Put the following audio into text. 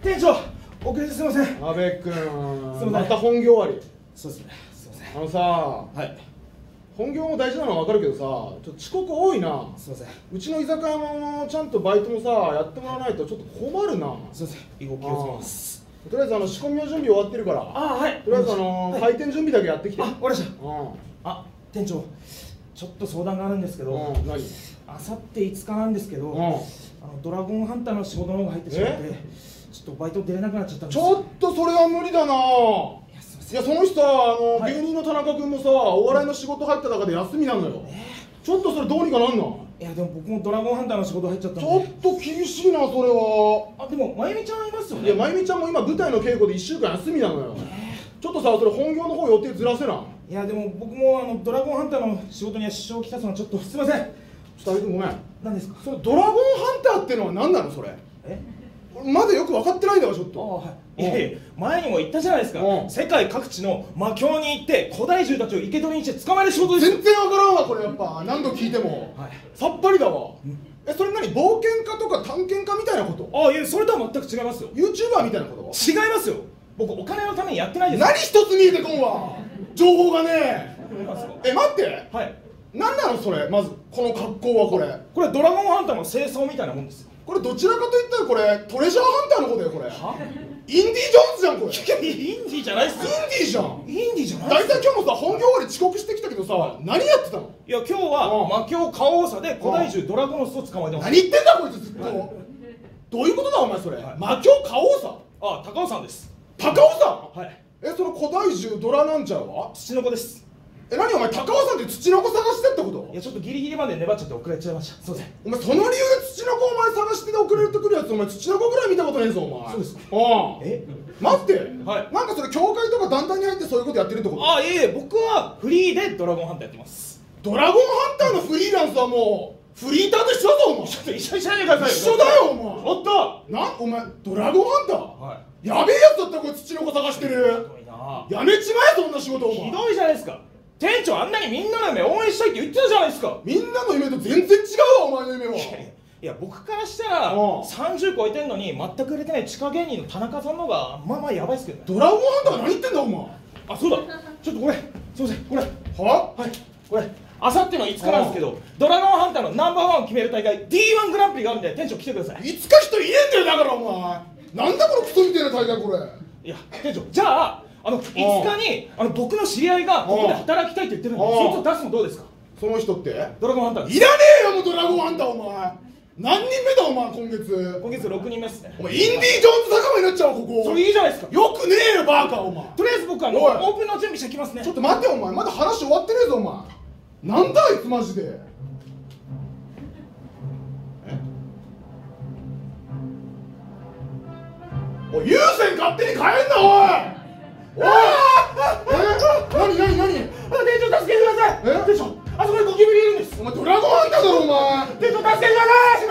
店長、遅れてすみません。 阿部君、また本業終わり。 そうですね。すみません。 さ、 はい。 本業も大事なのは分かるけどさ、ちょっと遅刻多いな。 すみません。 うちの居酒屋もちゃんとバイトもさ、やってもらわないとちょっと困るな。 すみません。以後気をつけます。 とりあえず仕込みの準備終わってるから。 はい。 とりあえず開店準備だけやってきて。 わかりました。店長、ちょっと相談があるんですけど。 何？ あさって5日なんですけど、ドラゴンハンターの仕事の方が入ってしまって、ちょっとバイト出れなくなっちゃったんです。 ちょっとそれは無理だな。いや、その人さ、芸人の田中君もさ、お笑いの仕事入った中で休みなのよ。ちょっとそれどうにかなんの？ いや、でも僕もドラゴンハンターの仕事入っちゃったんで。 ちょっと厳しいな、それは。 でもまゆみちゃんいますよね。 いや、まゆみちゃんも今舞台の稽古で1週間休みなのよ。ちょっとさ、それ本業の方予定ずらせな。 いや、でも僕もドラゴンハンターの仕事には支障をきたすのはちょっとすいません。 ちょっと阿部君ごめん。 何ですか？ それドラゴンハンターってのは何なのそれ？まだよく分かってないんだわ、ちょっと。 いやいや、前にも言ったじゃないですか。世界各地の魔境に行って古代獣たちを生け捕りにして捕まえる仕事ですよ。 全然分からんわ、これやっぱ何度聞いても。さっぱりだわ。それ何、冒険家とか探検家みたいなこと？ いや、それとは全く違いますよ。 YouTuber みたいなこと？ 違いますよ。僕お金のためにやってないです。 何一つ見えてこんわ、情報がね。待って、何なのそれ、まずこの格好は。これドラゴンハンターの清掃みたいなもんですよ。 これどちらかといったらこれトレジャーハンターのことよ。これインディ・ジョーンズじゃんこれ。 インディじゃないっすよ。 インディじゃん。 インディじゃない。 大体今日もさ、本業終わり遅刻してきたけどさ、何やってたの？ いや、今日は魔境花王座で古代獣ドラゴンスを捕まえてます。 何言ってんだこいつずっと。どういうことだお前それ。魔境花王座？ 高尾さんです。 高尾さん？ はい。 その古代獣ドラなんちゃらは？ 土の子です。 何お前、高尾さんで土の子探してってこと？ いや、ちょっとギリギリまで粘っちゃって遅れちゃいました。すいません。 お前その理由で土の子お前探してで遅れるとくるやつ、お前土の子ぐらい見たことねえぞお前。 そうですか。 待って、なんかそれ教会とか団体に入ってそういうことやってるってこと？ いえ、僕はフリーでドラゴンハンターやってます。 ドラゴンハンターのフリーランスはもうフリーターと一緒だぞお前。 ちょっと一緒にしないでくださいよ。 一緒だよお前。 おっと、 お前ドラゴンハンター、やべえやつだったらこれ土の子探してる。やめちまえそんな仕事お前。 ひどいじゃないですか。店長あんなにみんなの夢応援したいって言ってたじゃないですか。 みんなの夢と全然違うわお前の夢は。 いや、僕からしたら30超えてんのに全く売れてない地下芸人の田中さんの方がまあまあやばいっすけどね。 ドラゴンハンター何言ってんだお前。 そうだ、ちょっとこれすいません、これこれあさっての5日なんですけど、ドラゴンハンターのナンバーワンを決める大会 D1 グランプリがあるんで店長来てください。 いつか人いねえんだよだからお前。なんだこのクソみたいな大会これ。 いや店長、じゃあ5日に僕の知り合いがここで働きたいって言ってるんで、そいつを出すのどうですか？ その人ってドラゴンハンターです。 いらねえよもうドラゴンハンターお前。何人目だお前今月 6人目っすね。 お前インディ・ジョーンズ仲間になっちゃうここ。 それいいじゃないですか。 よくねえよバーカお前。 とりあえず僕オープンの準備してきますね。 ちょっと待ってお前、まだ話終わってねえぞお前。なんだあいつマジで。おい、優先勝手に帰んなおい。おい何店長助けてください。店長あそこにゴキブリいるんです。 お前ドラゴンハンターだろお前。 店長助けてください。